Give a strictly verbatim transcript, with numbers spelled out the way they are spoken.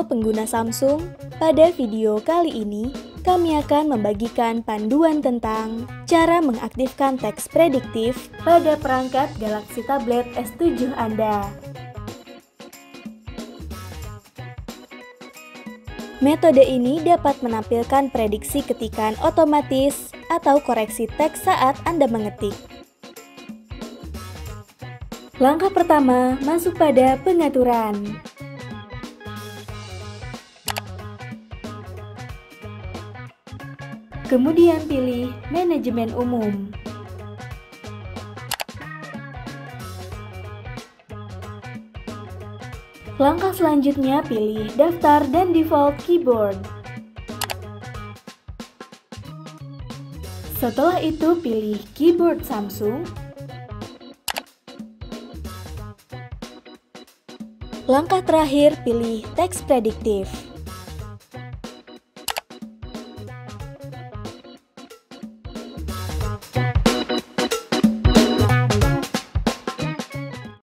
pengguna Samsung, pada video kali ini kami akan membagikan panduan tentang cara mengaktifkan teks prediktif pada perangkat Galaxy Tablet S tujuh Anda. Metode ini dapat menampilkan prediksi ketikan otomatis atau koreksi teks saat Anda mengetik. Langkah pertama, masuk pada pengaturan. Kemudian pilih manajemen umum. Langkah selanjutnya pilih daftar dan default keyboard. Setelah itu pilih keyboard Samsung. Langkah terakhir pilih teks prediktif.